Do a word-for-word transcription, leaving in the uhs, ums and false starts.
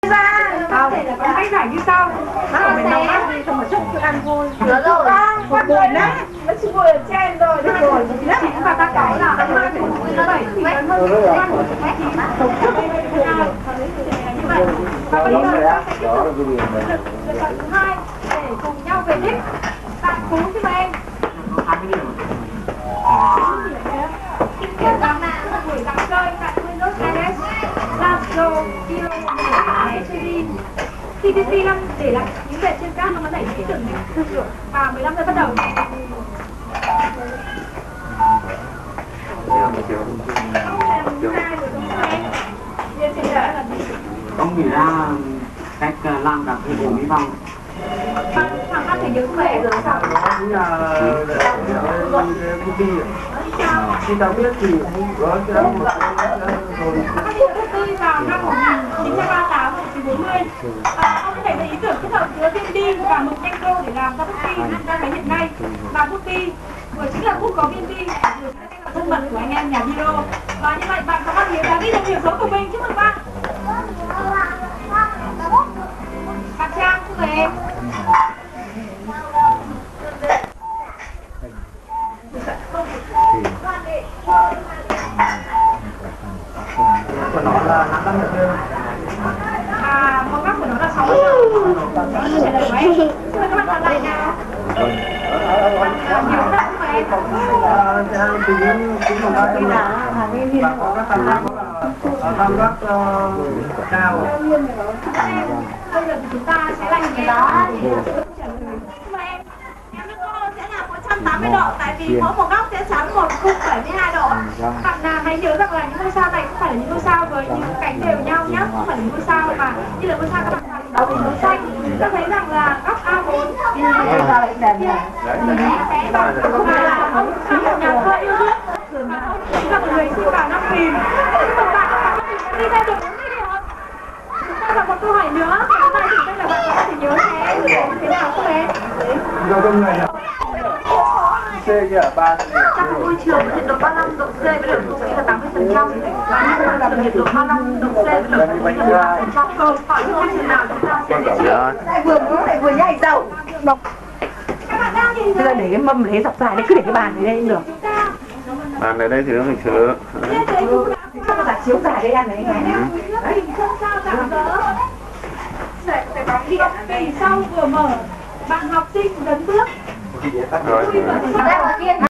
ra. Không, có cách giải như sau. Nó là mình nấu ăn đi xong rồi chúc cho ăn vui. Được rồi. Con buồn đấy. Nó chỉ ngồi ở trên rồi. Được rồi. Chị và ta có là ăn hơi của nó bảy thì ăn hơn. Tổng chức như vậy. Và bây giờ ta sẽ tiếp tục lựa chọn thứ hai để cùng nhau về đích. Tặng phú cho các em. Buổi dạo chơi tại Buenos Aires, Lazio, Kilo, Chevin, tê vê pê năm để lại những vệt trên cát nó có đẩy ý tưởng này. Và mười lăm giờ bắt đầu. Ông nghĩ ra cách làm cà phê của Mỹ Phong. Thằng ăn phải nhớ về rồi sao? Cũng là công ty. Khi ta biết thì có cái một cái rồi. Các điều đầu tư vào năm một nghìn chín trăm ba mươi tám và một nghìn chín trăm bốn mươi. Ông có thể lấy ý tưởng kết hợp giữa viên đi và mực Enco để làm ra bút bi đang thấy hiện nay. Và bút bi vừa chính là bút có viên đi, vừa chính là cách thân mật của anh em nhà video. Và như vậy bạn có phát hiện ra đi được điểm số của mình. Chúc mừng bạn. Bạn Trang, chúc mừng em. Của nó là năm trăm được chưa? À, món gắp của nó là sáu mươi trăm. Trả lời của em. Xin mời các bạn làm lại nào. Nhiều lắm mà em. Thì cũng cũng một cái là và có các tham gia ở tham gấp cao. Bây giờ thì chúng ta sẽ làm cái đó để trả lời. Mời em. Sẽ là một trăm tám mươi độ, tại vì mỗi một góc sẽ chắn một khung bảy mươi hai độ. Bạn nào hãy nhớ rằng là những ngôi sao này không phải là những ngôi sao với những cánh đều nhau nhé, không phải là những ngôi sao mà như là ngôi sao các bạn thấy đó thì màu xanh. Ta thấy rằng là góc a bốn thì cái bạn cũng là ông sao nhà thơ yêu nước, chính là một người sinh vào năm nghìn. Chúc mừng bạn, đi ra được bốn mươi điểm. Chúng ta gặp một câu hỏi nữa, chúng ta thử xem là bạn có thể nhớ nhé, thế nào không em? Do con người nào? C kia ba. Trong môi trường nhiệt độ ba mươi lăm độ C với lượng không khí là tám mươi phần trăm. Và như là nhiệt độ ba mươi lăm độ C với lượng không khí là mười lăm phần trăm. Câu hỏi như môi trường nào chúng ta sẽ để lại vừa muốn lại vừa nhảy dầu. Đọc. Bây giờ để cái mâm lấy dọc dài đấy, cứ để cái bàn ở đây được. Bàn ở đây thì nó hình sự. Sao mà chiếu dài đây ăn đấy ngay. Đấy, không sao cả cỡ. Sẽ có điện vì sau vừa mở, bạn học sinh dấn bước. Rồi.